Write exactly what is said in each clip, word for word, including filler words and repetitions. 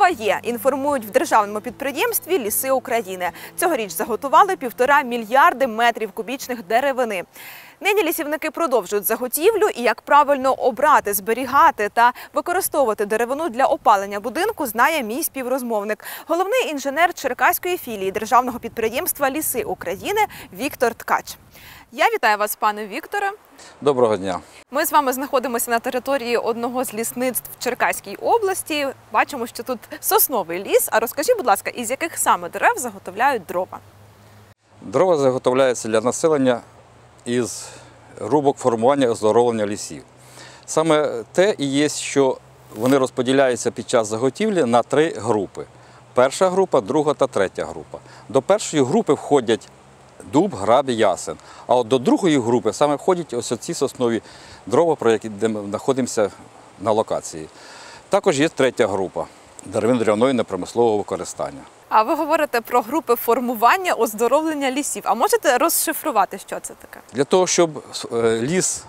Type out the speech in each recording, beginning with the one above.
є, інформують в державному підприємстві «Ліси України». Цьогоріч заготували півтора мільярди метрів кубічних деревини. Нині лісівники продовжують заготівлю і як правильно обрати, зберігати та використовувати деревину для опалення будинку, знає мій співрозмовник. Головний інженер Черкаської філії державного підприємства «Ліси України» Віктор Ткач. Я вітаю вас, пане Вікторе. Доброго дня. Ми з вами знаходимося на території одного з лісництв в Черкаській області. Бачимо, що тут сосновий ліс. А розкажіть, будь ласка, із яких саме дерев заготовляють дрова? Дрова заготовляються для населення із рубок формування і оздоровлення лісів. Саме те і є, що вони розподіляються під час заготівлі на три групи. Перша група, друга та третя група. До першої групи входять дуб, граб і ясен. А от до другої групи саме входять ось ці соснові дрова, про які ми знаходимося на локації. Також є третя група – деревинно-деревної непромислового використання. А ви говорите про групи формування, оздоровлення лісів. А можете розшифрувати, що це таке? Для того, щоб ліс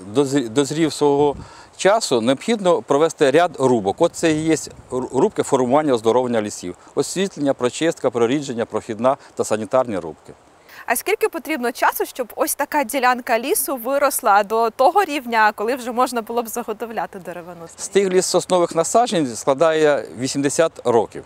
дозрів свого часу, необхідно провести ряд рубок. От це і є рубки формування, оздоровлення лісів. Освітлення, прочистка, прорідження, прохідна та санітарні рубки. А скільки потрібно часу, щоб ось така ділянка лісу виросла до того рівня, коли вже можна було б заготовляти деревину? Стиглість соснових насаджень складає вісімдесят років.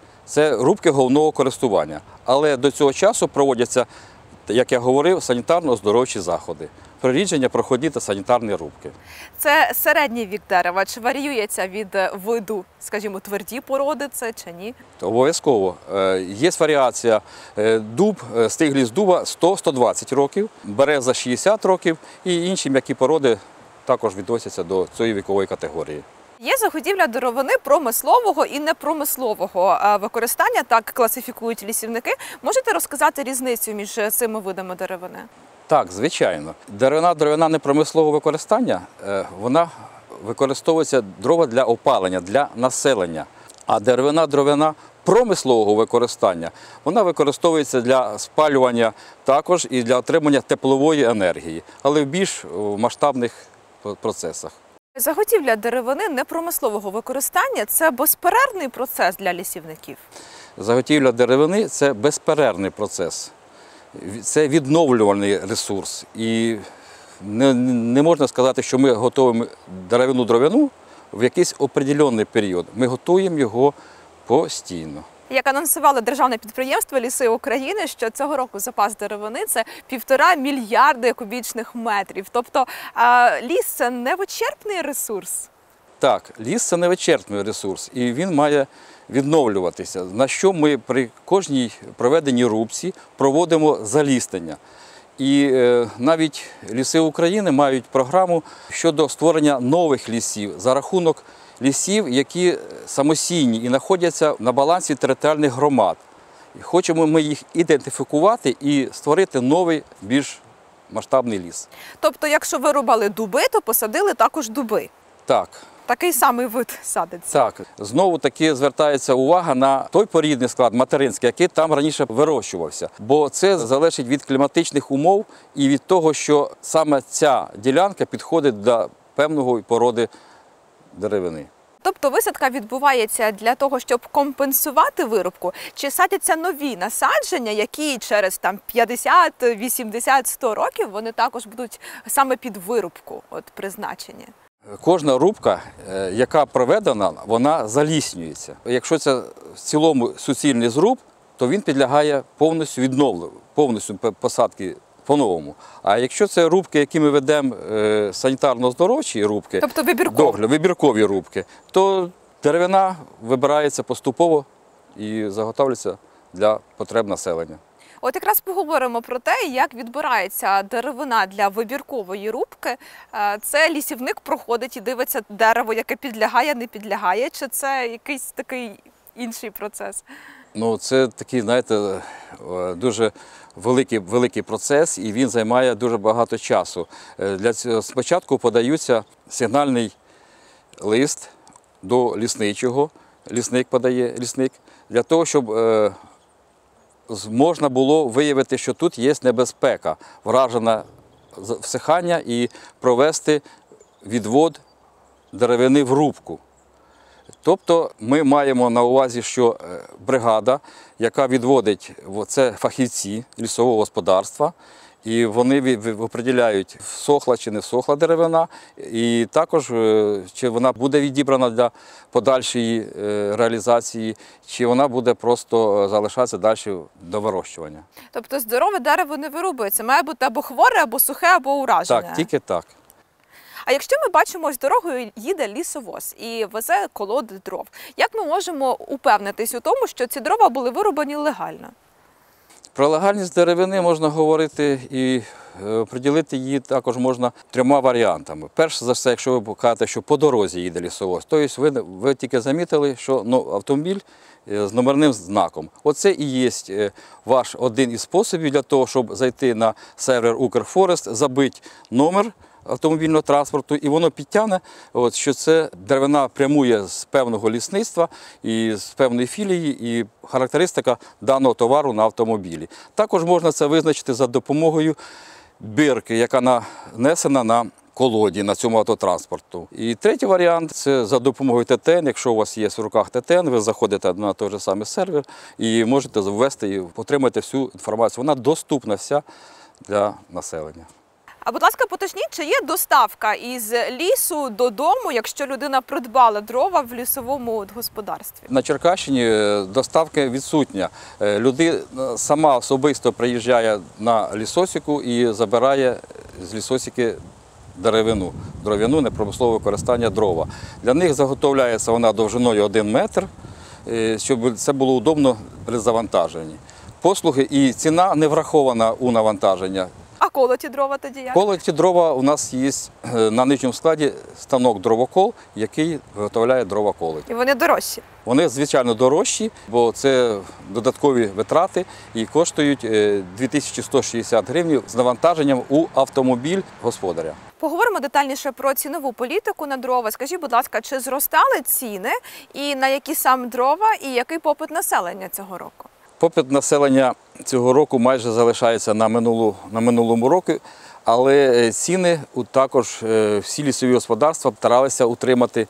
Це рубки головного користування. Але до цього часу проводяться, як я говорив, санітарно-оздоровчі заходи. Прорідження, проходні та санітарні рубки. Це середній вік дерева. Чи варіюється від виду, скажімо, тверді породи це чи ні? Обов'язково. Є варіація. Дуб, стиглість дуба сто - сто двадцять років, береза шістдесят років і інші м'які породи також відносяться до цієї вікової категорії. Є заготівля деревини промислового і непромислового використання, так класифікують лісівники. Можете розказати різницю між цими видами деревини? Так, звичайно. Деревина, деревина непромислового використання, вона використовується дрова для опалення, для населення. А деревина, деревина промислового використання, вона використовується для спалювання також і для отримання теплової енергії, але в більш масштабних процесах. Заготівля деревини непромислового використання – це безперервний процес для лісівників? Заготівля деревини – це безперервний процес. Це відновлювальний ресурс. І не, не можна сказати, що ми готуємо деревину-дровину в якийсь определений період. Ми готуємо його постійно. Як анонсувало державне підприємство «Ліси України», що цього року запас деревини – це півтора мільярди кубічних метрів. Тобто ліс – це невичерпний ресурс? Так, ліс – це невичерпний ресурс, і він має відновлюватися, на що ми при кожній проведеній рубці проводимо заліснення. І е, навіть Ліси України мають програму щодо створення нових лісів за рахунок лісів, які самостійні і знаходяться на балансі територіальних громад. І хочемо ми їх ідентифікувати і створити новий, більш масштабний ліс. Тобто, якщо вирубали дуби, то посадили також дуби? Так. Такий самий вид садиться? Так. Знову-таки звертається увага на той порідний склад, материнський, який там раніше вирощувався. Бо це залежить від кліматичних умов і від того, що саме ця ділянка підходить до певної породи деревини. Тобто висадка відбувається для того, щоб компенсувати вирубку? Чи садяться нові насадження, які через там, п'ятдесят, вісімдесят, сто років вони також будуть саме під вирубку от, призначені? Кожна рубка, яка проведена, вона заліснюється. Якщо це в цілому суцільний зруб, то він підлягає повністю відновленню, повністю посадки по-новому. А якщо це рубки, які ми ведемо санітарно-оздоровчі рубки, тобто вибіркові. вибіркові рубки, то деревина вибирається поступово і заготовлюється для потреб населення. От якраз поговоримо про те, як відбирається деревина для вибіркової рубки. Це лісівник проходить і дивиться дерево, яке підлягає, не підлягає, чи це якийсь такий інший процес? Ну, це такий, знаєте, дуже великий, великий процес, і він займає дуже багато часу. Для цього спочатку подаються сигнальний лист до лісничого, лісник подає, лісник, для того, щоб е, можна було виявити, що тут є небезпека, вражена всихання і провести відвод деревини в рубку. Тобто ми маємо на увазі, що бригада, яка відводить, це фахівці лісового господарства, і вони определяють, всохла чи не всохла деревина, і також чи вона буде відібрана для подальшої реалізації, чи вона буде просто залишатися далі до вирощування. Тобто здорове дерево не вирубується, має бути або хворе, або сухе, або уражене. Так, тільки так. А якщо ми бачимо, ось дорогою їде лісовоз і везе колоди дров, як ми можемо упевнитись у тому, що ці дрова були вирубані легально? Про легальність деревини можна говорити і приділити її також можна трьома варіантами. Перш за все, якщо ви кажете, що по дорозі їде лісовоз, тобто ви, ви тільки замітили, що ну, автомобіль з номерним знаком. Оце і є ваш один із способів для того, щоб зайти на сервер Укрфорест, забити номер автомобільного транспорту, і воно підтягне, от, що це деревина прямує з певного лісництва і з певної філії, і характеристика даного товару на автомобілі. Також можна це визначити за допомогою бірки, яка нанесена на колоді на цьому автотранспорту. І третій варіант – це за допомогою Т Т Н. Якщо у вас є в руках Т Т Н, ви заходите на той же самий сервер і можете ввести і отримати всю інформацію. Вона доступна вся для населення. А, будь ласка, поточніть, чи є доставка із лісу додому, якщо людина придбала дрова в лісовому господарстві? На Черкащині доставка відсутня. Людина сама особисто приїжджає на лісосіку і забирає з лісосіки деревину, дров'яну, непромислове використання дрова. Для них заготовляється вона довжиною один метр, щоб це було удобно при завантаженні. Послуги і ціна не врахована у навантаження. А колоті дрова тоді як? Колоті дрова у нас є на нижньому складі станок дровокол, який виготовляє дрова колоті. І вони дорожчі? Вони, звичайно, дорожчі, бо це додаткові витрати і коштують дві тисячі сто шістдесят гривень з навантаженням у автомобіль господаря. Поговоримо детальніше про цінову політику на дрова. Скажіть, будь ласка, чи зростали ціни і на які саме дрова, і який попит населення цього року? Попит населення цього року майже залишається на, минулу, на минулому році, але ціни також всі лісові господарства старалися утримати.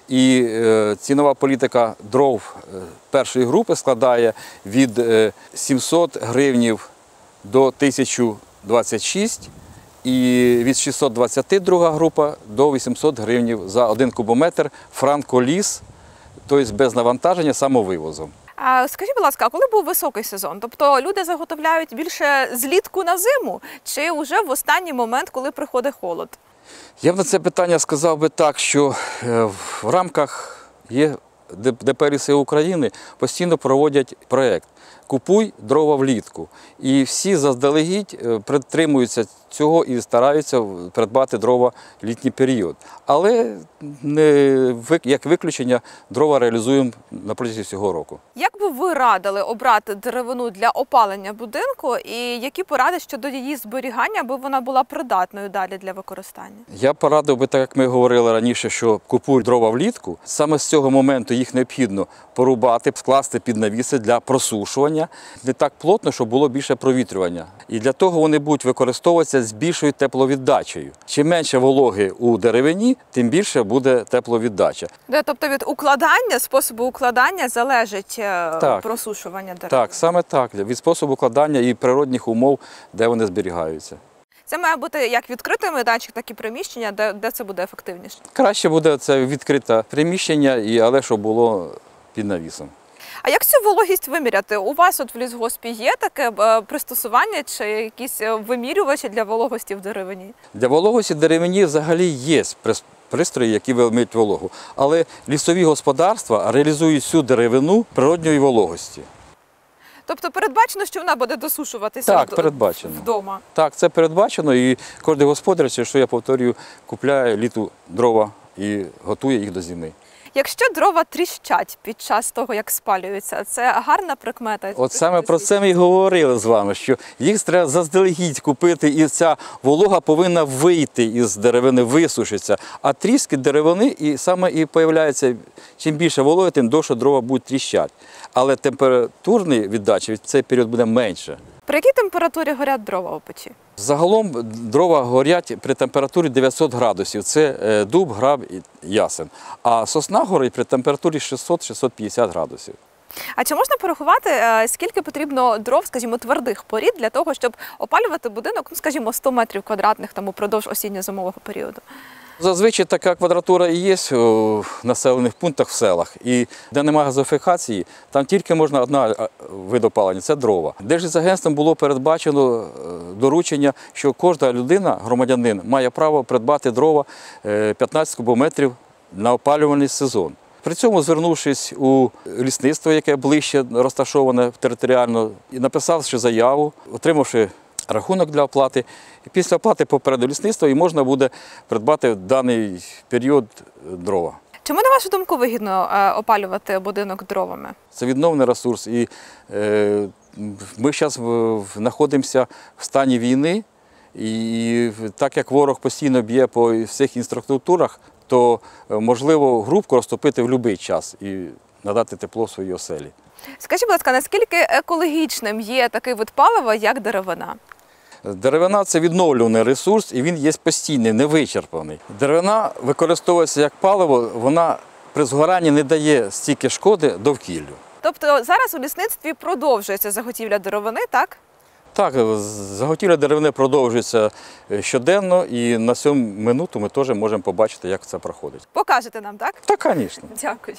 І цінова політика дров першої групи складає від сімсот гривнів до тисяча двадцять шість, і від шістсот двадцять друга група до вісімсот гривнів за один кубометр франколіс, тобто без навантаження самовивозом. А скажіть, будь ласка, а коли був високий сезон? Тобто люди заготовляють більше злітку на зиму чи вже в останній момент, коли приходить холод? Я б на це питання сказав би так, що в рамках є Д П Ліси України постійно проводять проєкт «Купуй дрова влітку». І всі заздалегідь притримуються цього і стараються придбати дрова в літній період. Але не, як виключення дрова реалізуємо на протязі всього року. Як би ви радили обрати деревину для опалення будинку і які поради щодо її зберігання, аби вона була придатною далі для використання? Я порадив би, так як ми говорили раніше, що купуй дрова влітку, саме з цього моменту їх необхідно порубати, скласти під навіси для просушування, не так плотно, щоб було більше провітрювання. І для того вони будуть використовуватися з більшою тепловіддачею. Чим менше вологи у деревині, тим більше буде тепловіддача. Де, тобто від укладання, способу укладання залежить так. просушування дерев? Так, саме так. Від способу укладання і природних умов, де вони зберігаються. Це має бути як відкритий майданчик, так і приміщення, де, де це буде ефективніше? Краще буде це відкрите приміщення, і, але щоб було під навісом. А як цю вологість виміряти? У вас от в лісгоспі є таке пристосування чи якісь вимірювачі для вологості в деревині? Для вологості в деревині взагалі є пристрої, які вимірюють вологу. Але лісові господарства реалізують всю деревину природньої вологості. Тобто передбачено, що вона буде досушуватися так, передбачено. вдома? Так, це передбачено, і кожен господар, що я повторюю, купляє літу дрова і готує їх до зими. Якщо дрова тріщать під час того, як спалюються, це гарна прикмета? От саме про це ми і говорили з вами, що їх треба заздалегідь купити, і ця волога повинна вийти із деревини, висушитися. А тріски деревини і саме і появляється, чим більше вологи, тим довше дрова будуть тріщати. Але температурної віддачі в цей період буде менше. При якій температурі горять дрова у печі? Загалом дрова горять при температурі дев'ятсот градусів. Це е, дуб, граб і ясен. А сосна горить при температурі шістсот - шістсот п'ятдесят градусів. А чи можна порахувати, е, скільки потрібно дров, скажімо, твердих порід для того, щоб опалювати будинок, ну, скажімо, сто метрів квадратних там упродовж осінньо-зимового періоду? Зазвичай така квадратура і є в населених пунктах в селах. І де немає газифікації, там тільки можна одна вид опалення – це дрова. Держлісагентством було передбачено доручення, що кожна людина, громадянин, має право придбати дрова п'ятнадцять кубометрів на опалювальний сезон. При цьому, звернувшись у лісництво, яке ближче розташоване територіально, і написавши заяву, отримавши рахунок для оплати, і після оплати попереду лісництва і можна буде придбати в даний період дрова. Чому, на вашу думку, вигідно е, опалювати будинок дровами? Це відновний ресурс, і е, ми зараз знаходимося в стані війни, і так як ворог постійно б'є по всіх інфраструктурах, то можливо грубку розтопити в будь-який час і надати тепло в своїй оселі. Скажіть, будь ласка, наскільки екологічним є такий вид палива, як деревина? Деревина – це відновлюваний ресурс, і він є постійний, невичерпаний. Деревина використовується як паливо, вона при згоранні не дає стільки шкоди довкіллю. Тобто зараз у лісництві продовжується заготівля деревини, так? Так, заготівля деревини продовжується щоденно, і на сьому минуту ми теж можемо побачити, як це проходить. Покажете нам, так? Так, звісно. Дякую.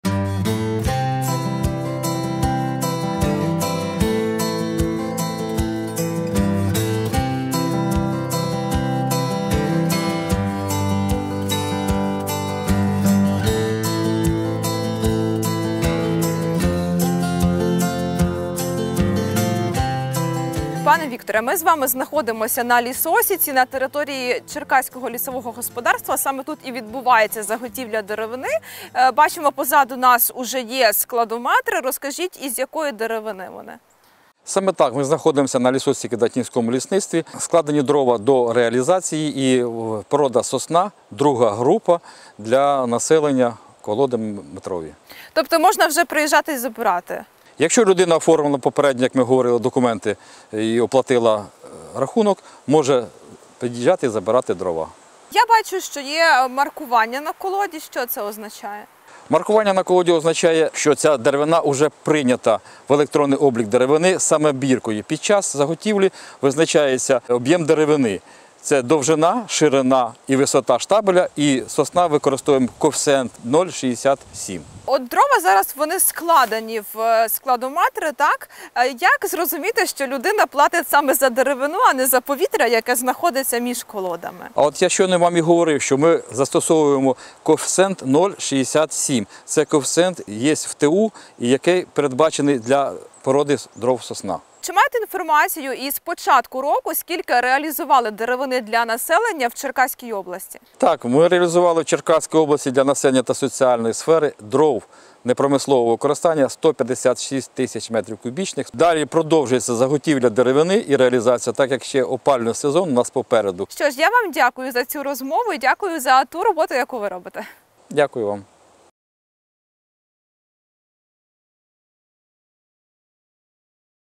Пане Вікторе, ми з вами знаходимося на лісосіці, на території Черкаського лісового господарства. Саме тут і відбувається заготівля деревини. Бачимо, позаду нас уже є складометри. Розкажіть, із якої деревини вони? Саме так, ми знаходимося на лісосіці Кидатинському лісництві. Складені дрова до реалізації і порода сосна, друга група для населення колоди метрові. Тобто можна вже приїжджати і забирати? Якщо людина оформила попередньо, як ми говорили, документи і оплатила рахунок, може під'їжджати і забирати дрова. Я бачу, що є маркування на колоді. Що це означає? Маркування на колоді означає, що ця деревина вже прийнята в електронний облік деревини саме біркою. Під час заготівлі визначається об'єм деревини. Це довжина, ширина і висота штабеля, і сосна використовуємо коефіцієнт нуль цілих шістдесят сім. От дрова зараз вони складені в складометри, так? Як зрозуміти, що людина платить саме за деревину, а не за повітря, яке знаходиться між колодами? А от я щойно вам і говорив, що ми застосовуємо коефіцієнт нуль цілих шістдесят сім. Це коефіцієнт є в ТУ, який передбачений для породи дров сосна. Чи маєте інформацію із початку року, скільки реалізували деревини для населення в Черкаській області? Так, ми реалізували в Черкаській області для населення та соціальної сфери дров непромислового використання сто п'ятдесят шість тисяч метрів кубічних. Далі продовжується заготівля деревини і реалізація, так як ще опалювальний сезон у нас попереду. Що ж, я вам дякую за цю розмову і дякую за ту роботу, яку ви робите. Дякую вам.